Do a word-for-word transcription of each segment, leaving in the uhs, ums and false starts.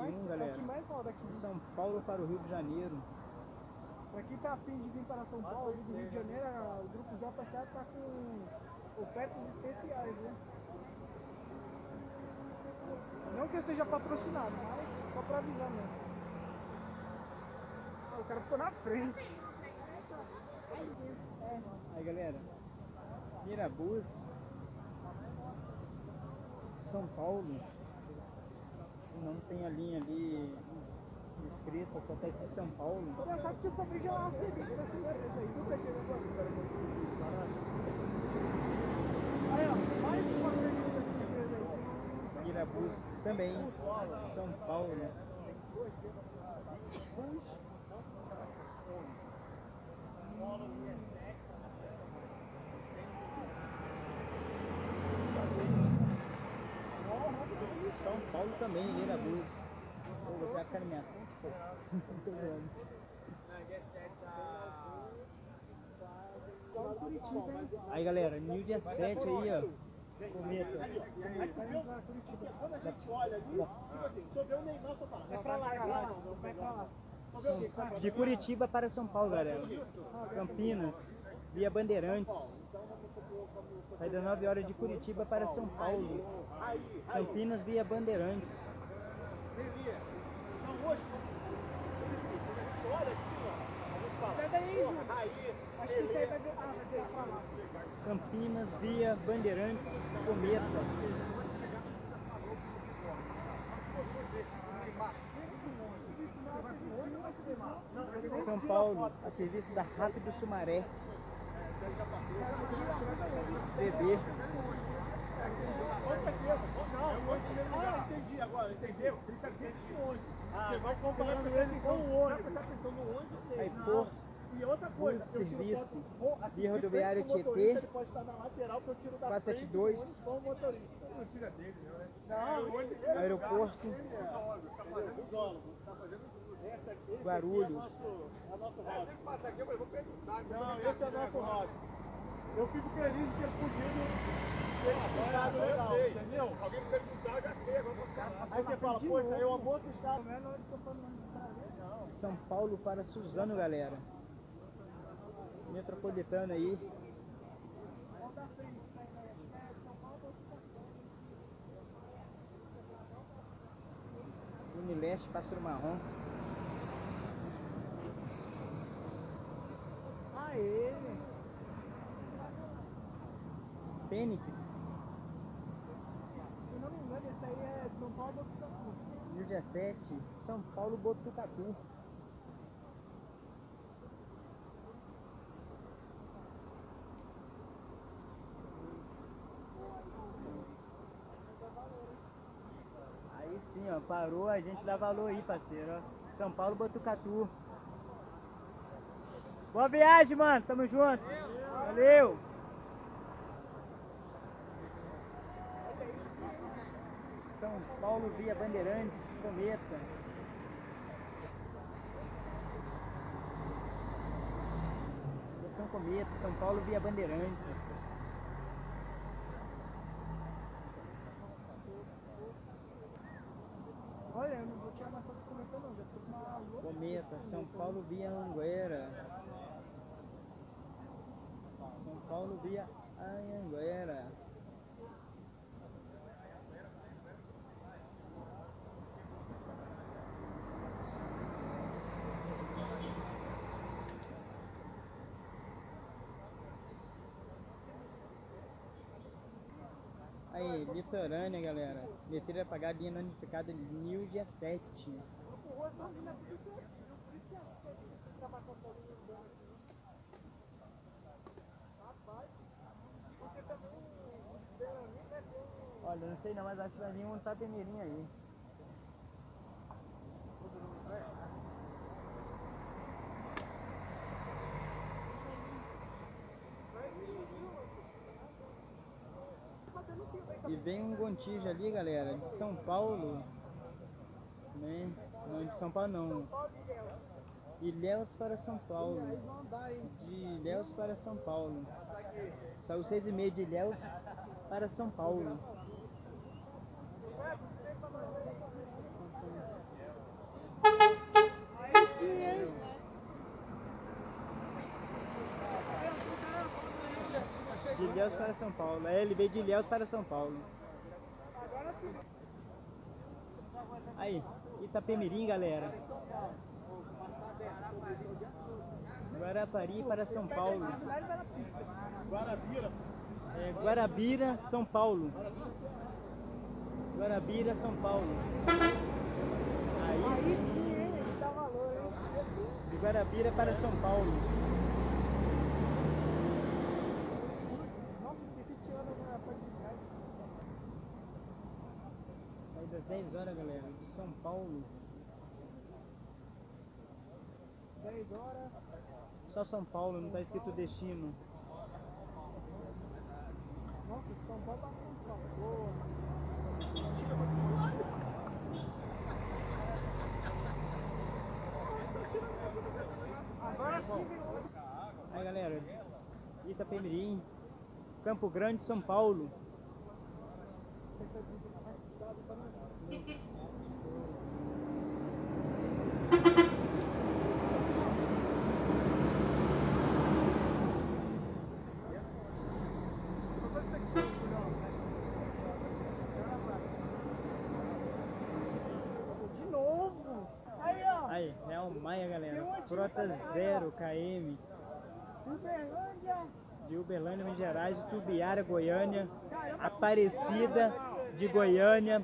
um, galera. É o que mais roda aqui. De São Paulo para o Rio de Janeiro. Pra quem tá afim de vir para São Paulo, do Rio de Janeiro, o grupo J C A tá com ofertas especiais, né? Não que eu seja patrocinado, mas só pra avisar mesmo. Ah, o cara ficou na frente. É. Aí, galera, Mirabus, São Paulo, não tem a linha ali escrita, só tá aqui São Paulo. Eu sabe que eu só vejo uma serviço dessa empresa aí, nunca chegou agora. Aí, ó, mais uma serviço dessa empresa aí. Mirabus também, São Paulo. São Paulo também, Mirabus. Pô, você vai ficar na minha frente, pô. Aí, galera, no dia sete aí, ó. Cometa. É pra lá, é pra lá, vai pra lá. De Curitiba para São Paulo, galera. Campinas, via Bandeirantes. Sai das nove horas de Curitiba para São Paulo. Campinas via Bandeirantes. Pega aí, Ju. Acho que isso aí vai ver. Ah, vai virar pra lá. Campinas via Bandeirantes, Cometa. São Paulo, a serviço da Rápido Sumaré. Bebê. Ah, entendi agora, entendeu? Fica dentro de ônibus. Você vai comparando ele com o ônibus. Aí, Porto, E outra coisa, eu tiro serviço foto, via rodoviária o motorista, Tietê, ele pode estar na lateral, que eu tiro da quatrocentos e setenta e dois. frente do ônibus com o motorista. Não tira dele, né? Não, Aeroporto, Guarulhos. é o nosso rosto. Não, esse é o nosso rosto. Eu fico feliz de ter podido ter explicado legal, entendeu? Alguém me perguntar, já sei, agora vou ficar. Aí você fala, pô, isso aí é uma boa estado. São Paulo para Suzano, galera. Metropolitana aí. Unileste, Pássaro Marrom. Aê! Fênix. Se não me engano, esse aí é São Paulo do Botucatu. No dia sete, São Paulo, Botucatu. Aí sim, ó, parou, a gente dá valor aí, parceiro, ó. São Paulo, Botucatu. Boa viagem, mano, tamo junto. Valeu. São Paulo via Bandeirantes, Cometa. São Cometa, São Paulo via Bandeirantes. Olha, eu não vou tirar mais foto comentando não, já tô com uma louca. Cometa, São Paulo via Anguera. São Paulo via Anhanguera. Aí, litorânea, galera. Letreira apagada, linha notificada, New dia sete. Olha, não sei não, mas acho que vai vir um tapeneirinho aí. E vem um Gontijo ali, galera, de São Paulo, né? Não, de São Paulo não. Ilhéus para São Paulo. De Ilhéus para São Paulo. Saiu seis e meia de Ilhéus para São Paulo. Ilhéus para São Paulo. A L B de Ilhéus para São Paulo. Aí, Itapemirim, galera. Guarapari para São Paulo. Guarabira. É, Guarabira, São Paulo. Guarabira, São Paulo. Aí sim. De Guarabira para São Paulo. Sai das dez horas, galera, de São Paulo. dez horas. Só São Paulo, não tá escrito destino. Nossa, São Paulo tá muito calor. Agora sim virou. Aí, galera, Itapemirim, Campo Grande, São Paulo. De novo. Aí, ó. Aí, Real Maia, galera. Frota zero km. Uberlândia. De Uberlândia, Minas Gerais, de Tubiara, Goiânia, Aparecida de Goiânia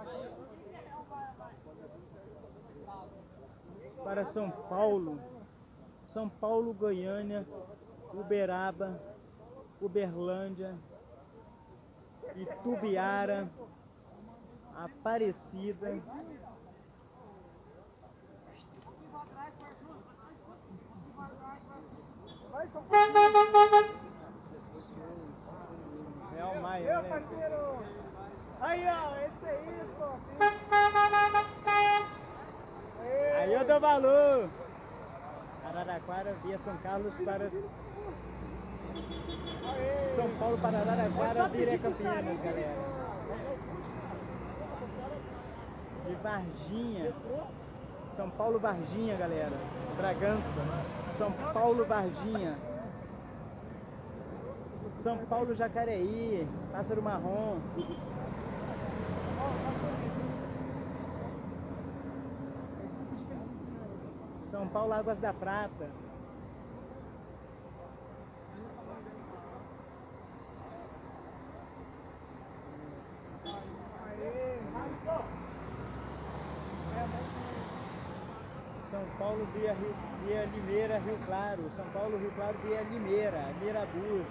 para São Paulo, São Paulo, Goiânia, Uberaba, Uberlândia, Itubiara, Aparecida. Vai, São Paulo. Real Maia, Meu né? parceiro. Aí, ó, esse aí, pô. Aí eu dou valor. Araraquara via São Carlos para São Paulo para Araraquara via Campinas, galera. De Varginha, São Paulo, Varginha, galera. Bragança, São Paulo, Varginha. São Paulo, Jacareí, Pássaro Marrom. São Paulo, Águas da Prata. São Paulo via, Rio, via Limeira, Rio Claro. São Paulo, Rio Claro via Limeira, Mirabuz.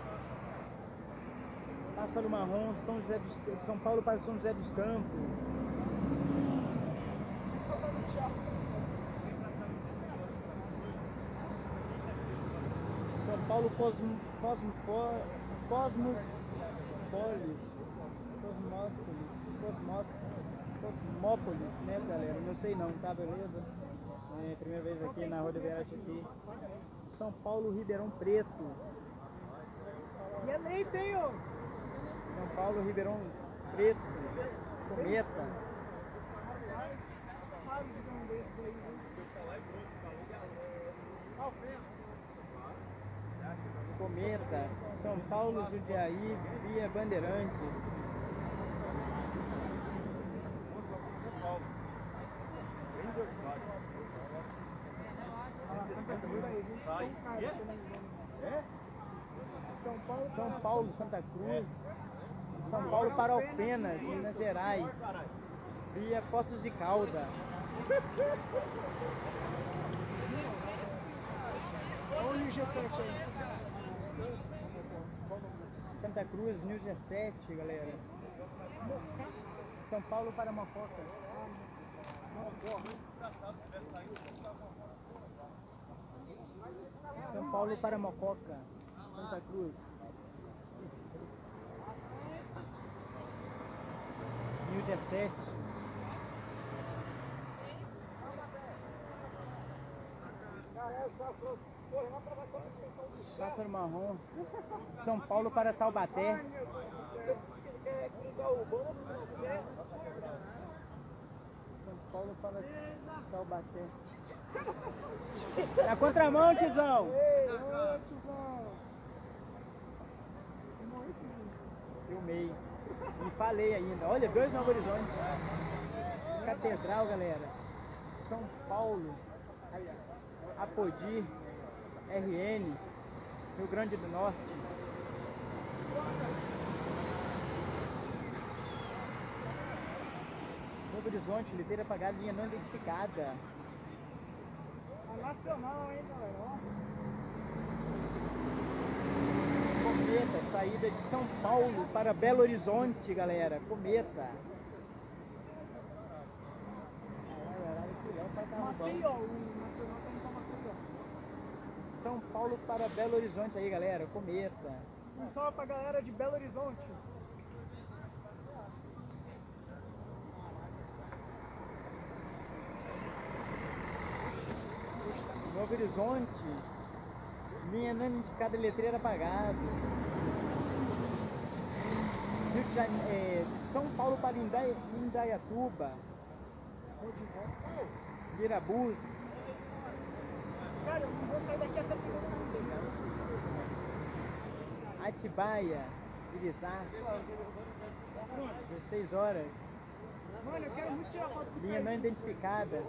Pássaro Marrom, São José dos, São Paulo para São José dos Campos. São Paulo, Cosmo, Cosmo, Cosmos, Polis, Cosmópolis, Cosmópolis, Cosmópolis, né, galera? Não sei não, tá, beleza? É, primeira vez aqui na rodoviária aqui. São Paulo, Ribeirão Preto. E é leite, hein, ó. São Paulo, Ribeirão Preto, Cometa. Cometa, São Paulo, Jundiaí, via Bandeirantes. São Paulo, São Paulo, Santa Cruz. São Paulo para Alfenas, Minas Gerais, via Poços de Calda. olha o G sete aí. Santa Cruz, New G sete, galera. São Paulo para Mococa. São Paulo para Mococa, Santa Cruz. New G sete. Pássaro Marrom. São Paulo para Taubaté. São Paulo para Taubaté. Na contramão, tizão! Ei, ô, tizão. Filmei. E falei ainda. Olha, dois Novo Horizonte. Catedral, galera. São Paulo. Apodi. R N. Rio Grande do Norte. Novo Horizonte, liteira apagada, linha não identificada. A nacional, hein, galera? Cometa, saída de São Paulo para Belo Horizonte, galera. Cometa. Maceió, o nacional tá indo pra Maceió. São Paulo para Belo Horizonte aí, galera. Cometa. Um salve pra galera de Belo Horizonte. Novo Horizonte, linha não indicada, letreiro apagado. Rio de Janeiro, é, São Paulo para Indai, Indaiatuba. Virabus. Cara, eu não vou sair daqui até pegar o dele. Atibaia, Irizar. dezesseis horas. Mano, eu quero muito tirar foto do Linha não identificada.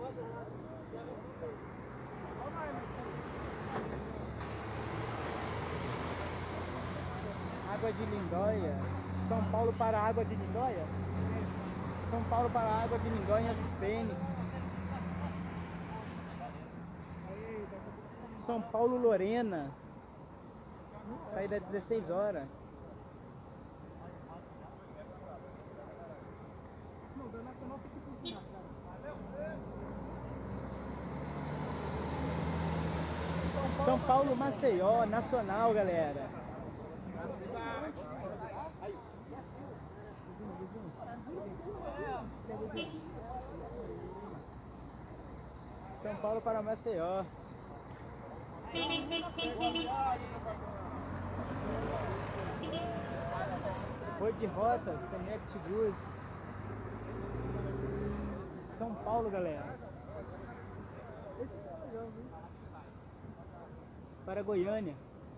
Água de Lindóia. São Paulo para Água de Lindóia? São Paulo para Água de Lindóia, Fênix. São Paulo, Lorena. Saída dezesseis horas. Não, da nacional tem que cozinhar, cara. São Paulo, Maceió, nacional, galera. São Paulo para Maceió. Foi de rotas, Connect Bus. São Paulo, galera. Para Goiânia.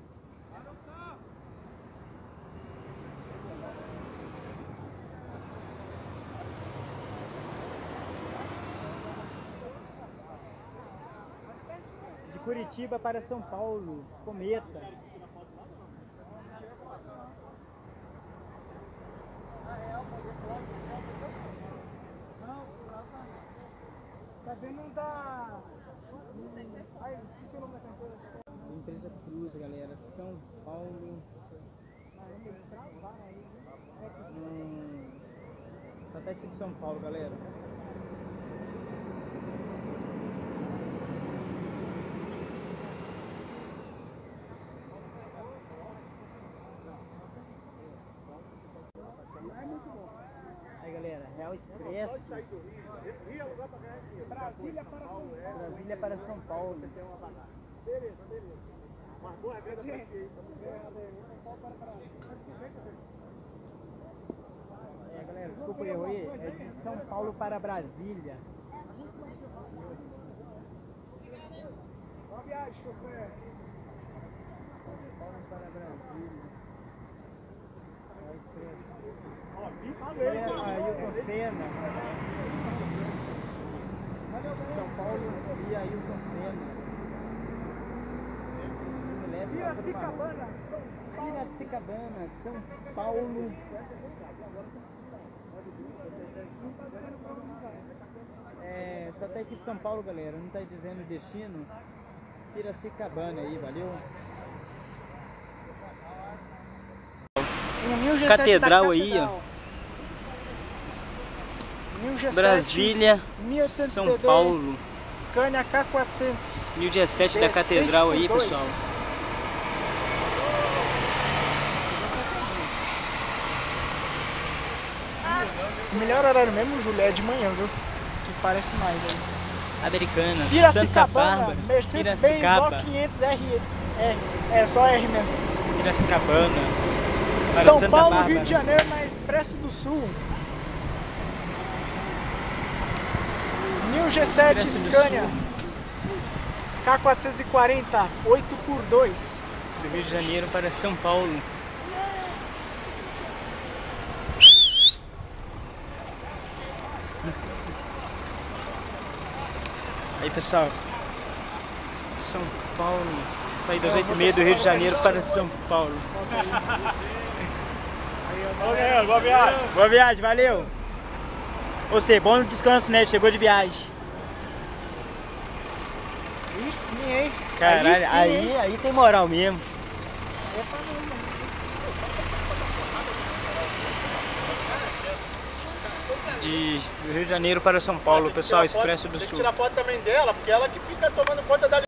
De Curitiba para São Paulo, Cometa. Tá vendo um da... Ai, esqueci o nome da cantora. Empresa Cruz, galera. São Paulo. Hum, só tá escrito São Paulo, galera. Aí, galera, Real Expresso. Brasília para São Paulo. Brasília para São Paulo. Beleza, beleza. Mas boa regra aqui. É, galera, desculpa o erro aí. É de São Paulo para Brasília. Boa viagem, chofer. São Paulo para Brasília. Real Expresso. Ó, Senna, Ailton Senna. São Paulo e Ailton Senna. Piracicabana, São Paulo. Piracicabana, São Paulo. É, só tá escrito São Paulo, galera. Não tá dizendo destino. Piracicabana aí, valeu? Catedral aí, ó. Brasília, São Paulo. Scania K quatrocentos. mil dezessete da Catedral aí, pessoal. O melhor horário mesmo, Júlio, é de manhã, viu? Que parece mais aí. Americanas, Santa Piracicabana, Bárbara, Mercedes-Benz Piracicaba, O quinhentos R. É, é só R mesmo. Piracicabana, para São Santa Paulo, Bárbara. Rio de Janeiro, na Expresso do Sul. New G sete Expresso do Scania Sul. K quatrocentos e quarenta, oito por dois. Do Rio de Janeiro para São Paulo. Aí pessoal, São Paulo, saí das oito e meia do Rio de Janeiro para São Paulo. Boa viagem. Boa viagem, valeu! Você, bom descanso, né? Chegou de viagem. Aí sim, hein? Caralho, aí, sim, aí, hein? aí tem moral mesmo. De do Rio de Janeiro para São Paulo, pessoal, Expresso do Sul. Tem que tirar foto também dela, porque ela que fica tomando conta da